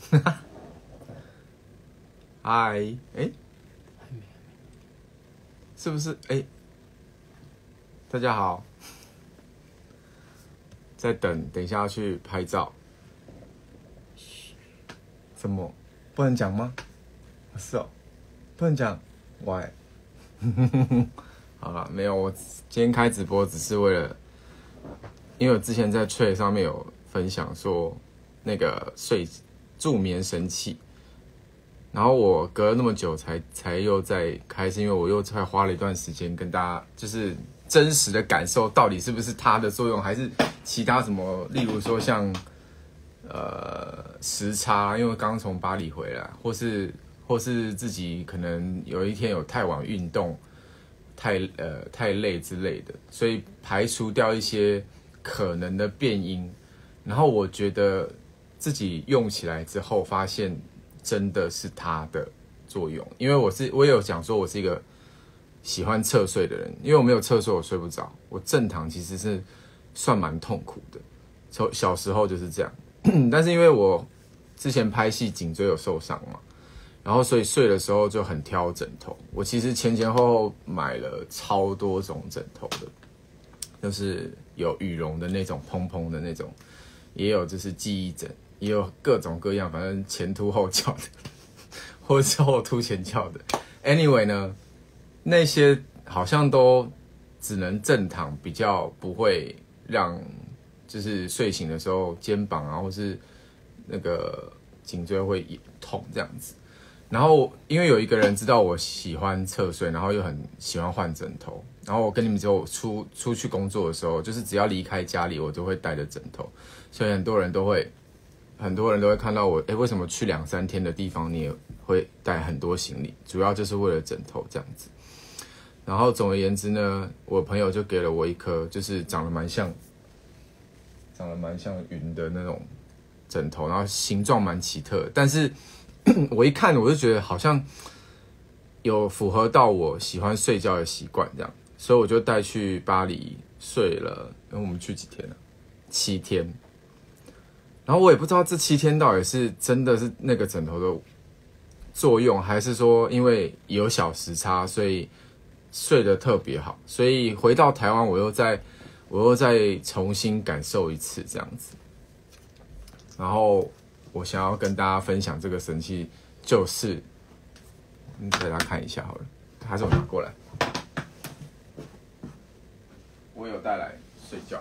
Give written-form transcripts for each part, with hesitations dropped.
嗨，是不是？大家好，在等一下要去拍照。什么？不能讲吗？是哦，不能讲。Why？ 好了，没有，我今天开直播只是为了，因为我之前在Trade上面有分享说那个助眠神器。然后我隔了那么久才又再开始，因为我又才花了一段时间跟大家就是真实的感受到底是不是它的作用，还是其他什么，例如说像时差，因为刚从巴黎回来，或是自己可能有一天有太晚运动，太累之类的，所以排除掉一些可能的变因，然后我觉得自己用起来之后发现。真的是它的作用，因为我也有讲说，我是一个喜欢侧睡的人，因为我没有侧睡我睡不着，我正躺其实是算蛮痛苦的，从小时候就是这样，但是因为我之前拍戏颈椎有受伤嘛，然后所以睡的时候就很挑枕头，我其实前后买了超多种枕头的，就是有羽绒的那种蓬蓬的那种，也有就是记忆枕。也有各种各样，反正前凸后翘的，或者是后凸前翘的。Anyway 呢，那些好像都只能正躺，比较不会让就是睡醒的时候肩膀啊，或是那个颈椎会痛这样子。然后因为有一个人知道我喜欢侧睡，然后又很喜欢换枕头，然后我跟你们说，我出去工作的时候，就是只要离开家里，我就会带着枕头，所以很多人都会看到我，为什么去2-3天的地方你也会带很多行李？主要就是为了枕头这样子。然后总而言之呢，我朋友就给了我一颗，就是长得蛮像云的那种枕头，然后形状蛮奇特，但是我一看我就觉得好像有符合到我喜欢睡觉的习惯这样，所以我就带去巴黎睡了。因为我们去几天了？7天。然后我也不知道这7天到底是真的是那个枕头的作用，还是说因为有小时差，所以睡得特别好。所以回到台湾，我又再重新感受一次这样子。然后我想要跟大家分享这个神器，就是大家看一下好了，还是我拿过来，我有带来睡觉。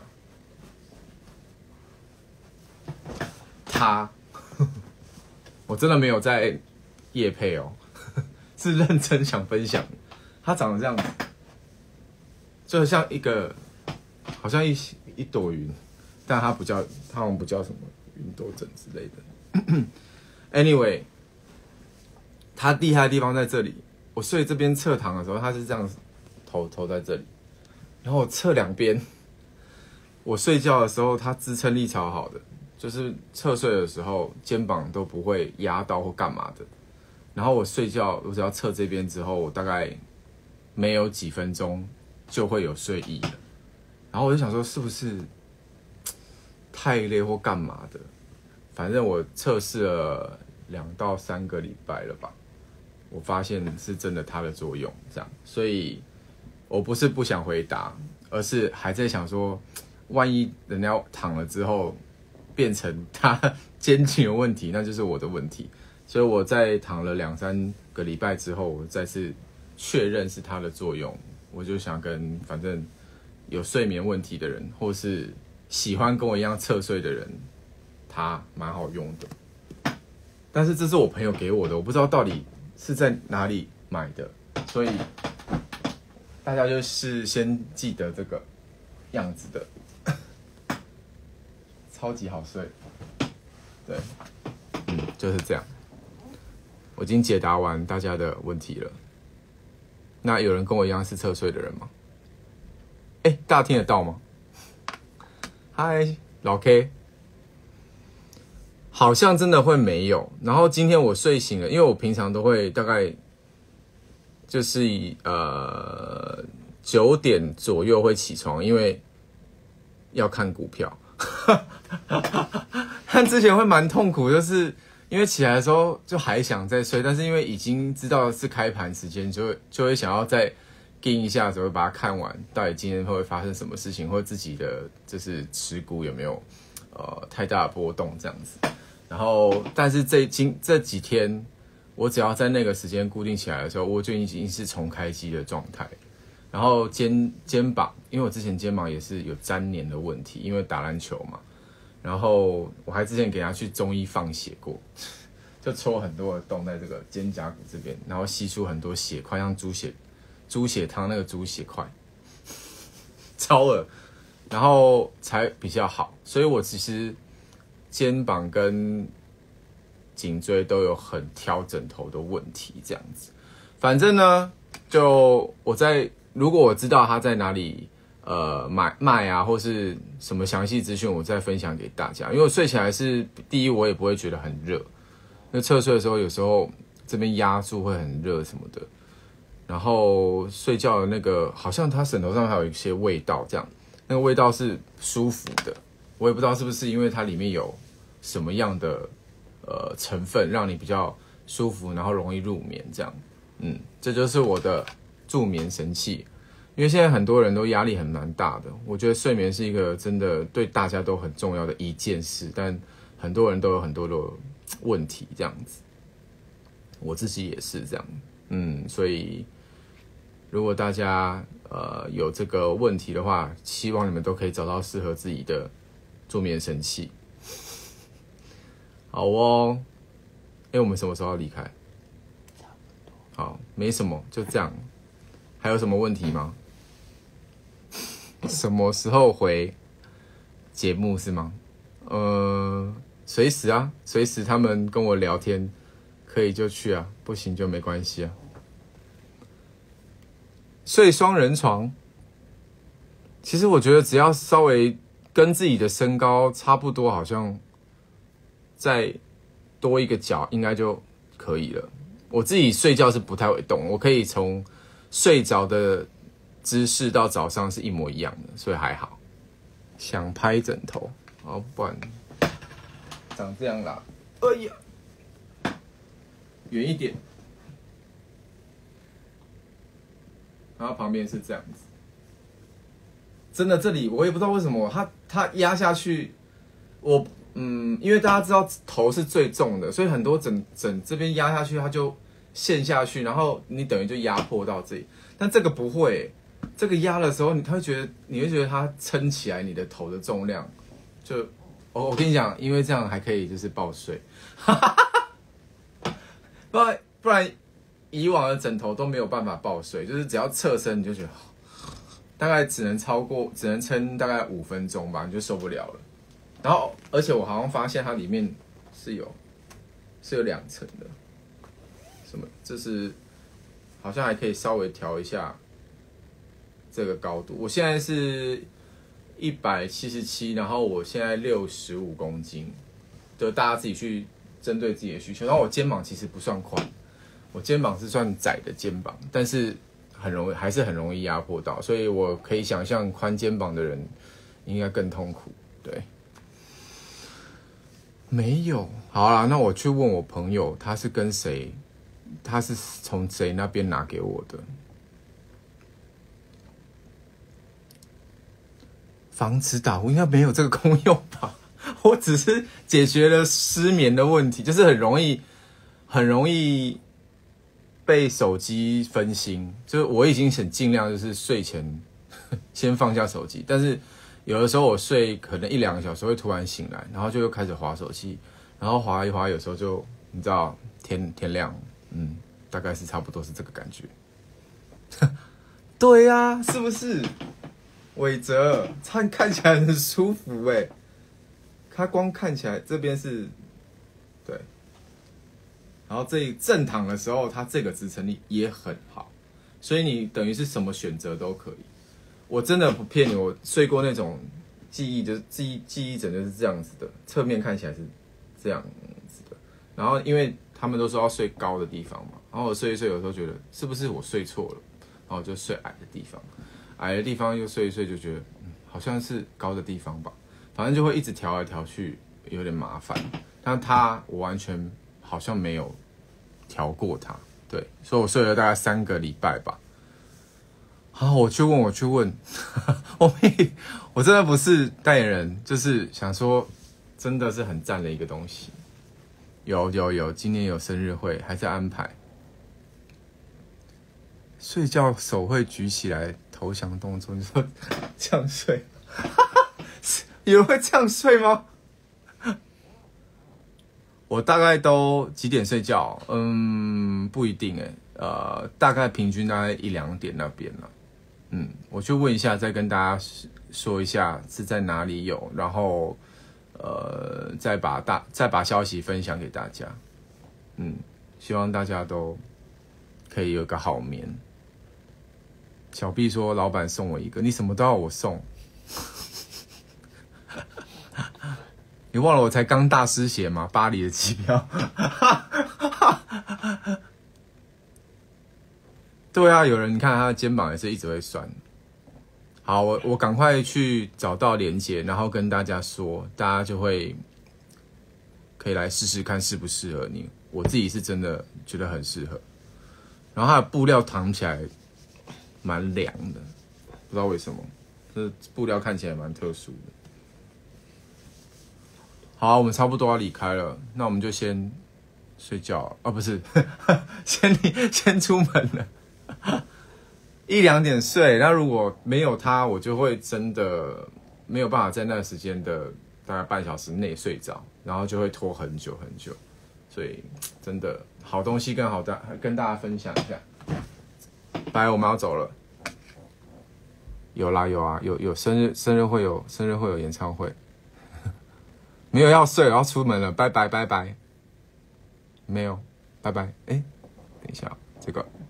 我真的没有在业配哦，是认真想分享。它长得这样子，就像一个，好像一朵云，但它好像不叫什么云朵枕之类的。Anyway， 它厉害的地方在这里。我睡这边侧躺的时候，它是这样子，头在这里，然后我侧两边，我睡觉的时候，它支撑力超好的。就是侧睡的时候，肩膀都不会压到或干嘛的。然后我睡觉，我只要侧这边之后，我大概没有几分钟就会有睡意了。然后我就想说，是不是太累或干嘛的？反正我测试了2到3个礼拜了吧，我发现是真的它的作用这样。所以我不是不想回答，而是还在想说，万一人家躺了之后。变成他肩颈有问题，那就是我的问题。所以我在躺了2-3个礼拜之后，我再次确认是它的作用。我就想跟反正有睡眠问题的人，或是喜欢跟我一样侧睡的人，它蛮好用的。但是这是我朋友给我的，我不知道到底是在哪里买的，所以大家就是先记得这个样子的。超级好睡，对，就是这样。我已经解答完大家的问题了。那有人跟我一样是侧睡的人吗？大家听得到吗？嗨，老 K， 好像真的会没有。然后今天我睡醒了，因为我平常都会大概就是9点左右会起床，因为要看股票。但之前会蛮痛苦，就是因为起来的时候就还想再睡，但是因为已经知道是开盘时间，就会想要再盯一下，只会把它看完，到底今天会发生什么事情，或者自己的就是持股有没有太大的波动这样子。然后，但是这几天，我只要在那个时间固定起来的时候，我就已经是重开机的状态。然后肩膀，因为我之前肩膀也是有粘连的问题，因为打篮球嘛。然后我还之前给他去中医放血过，就戳很多的洞在这个肩胛骨这边，然后吸出很多血块，像猪血汤那个猪血块，超恶，然后才比较好。所以我其实肩膀跟颈椎都有很挑枕头的问题，这样子。反正呢，就如果我知道他在哪里卖啊，或是什么详细资讯，我再分享给大家。因为我睡起来是第一，我也不会觉得很热。那侧睡的时候，有时候这边压住会很热什么的。然后睡觉的那个，好像他枕头上还有一些味道，这样那个味道是舒服的。我也不知道是不是因为它里面有什么样的成分，让你比较舒服，然后容易入眠这样。这就是我的助眠神器。因为现在很多人都压力很蛮大的，我觉得睡眠是一个真的对大家都很重要的一件事，但很多人都有很多的问题这样子，我自己也是这样。所以如果大家有这个问题的话，希望你们都可以找到适合自己的助眠神器。好哦，我们什么时候要离开？好，没什么，就这样。还有什么问题吗？什么时候回节目是吗？随时啊，随时他们跟我聊天，可以就去啊，不行就没关系啊。睡双人床，其实我觉得只要稍微跟自己的身高差不多，好像再多一个角应该就可以了。我自己睡觉是不太会动，我可以从睡着的姿势到早上是一模一样的，所以还好。想拍枕头，不然长这样啦。哎呀，远一点。然后旁边是这样子。真的，这里我也不知道为什么它压下去，因为大家知道头是最重的，所以很多枕这边压下去，它就陷下去，然后你等于就压迫到这里。但这个不会，这个压的时候，你会觉得它撑起来你的头的重量。就我跟你讲，因为这样还可以就是抱睡，不然以往的枕头都没有办法抱睡，就是只要侧身你就觉得大概只能撑大概5分钟吧，你就受不了了。然后而且我好像发现它里面是有2层的，什么就是好像还可以稍微调一下这个高度。我现在是177，然后我现在65公斤，就大家自己去针对自己的需求。然后我肩膀其实不算宽，我肩膀是算窄的肩膀，但是还是很容易压迫到，所以我可以想象宽肩膀的人应该更痛苦。对，没有，好啦，那我去问我朋友，他是跟谁？他是从谁那边拿给我的？防止打呼应该没有这个功用吧？我只是解决了失眠的问题，就是很容易被手机分心。就是我已经很尽量就是睡前先放下手机，但是有的时候我睡可能1-2个小时会突然醒来，然后就又开始滑手机，然后滑一滑，有时候就你知道天亮，大概是差不多是这个感觉。对啊，是不是？伟哲，它看起来很舒服哎，它光看起来这边是，对，然后这正躺的时候，它这个支撑力也很好，所以你等于是什么选择都可以。我真的不骗你，我睡过那种记忆枕就是这样子的，侧面看起来是这样子的。然后因为他们都说要睡高的地方嘛，然后我睡一睡，有时候觉得是不是我睡错了，然后我就睡矮的地方。矮的地方又睡一睡，就觉得好像是高的地方吧，反正就会一直调来调去，有点麻烦。但我完全好像没有调过它，对，所以我睡了大概3个礼拜吧。好，我去问，我真的不是代言人，就是想说，真的是很赞的一个东西。有，今年有生日会，还在安排。睡觉手会举起来投降动作，你说这样睡？有人会这样睡吗？我大概都几点睡觉？不一定大概平均大概1-2点那边了。我就问一下，再跟大家说一下是在哪里有，然后再把消息分享给大家。希望大家都可以有个好眠。小 B 说：“老板送我一个，你什么都要我送。”你忘了我才刚大失血吗？巴黎的机票。对啊，有人你看他的肩膀也是一直会酸。好，我赶快去找到连结，然后跟大家说，大家就会可以来试试看适不适合你。我自己是真的觉得很适合。然后它的布料躺起来蛮凉的，不知道为什么，这布料看起来蛮特殊的。好，我们差不多要离开了，那我们就先睡觉啊，不是，先出门了。1-2点睡，那如果没有它，我就会真的没有办法在那个时间的大概半小时内睡着，然后就会拖很久很久。所以真的好东西跟大家分享一下。拜，我们要走了。有啊，有生日会有演唱会。没有要睡，我要出门了，拜拜。没有，拜拜。等一下，这个。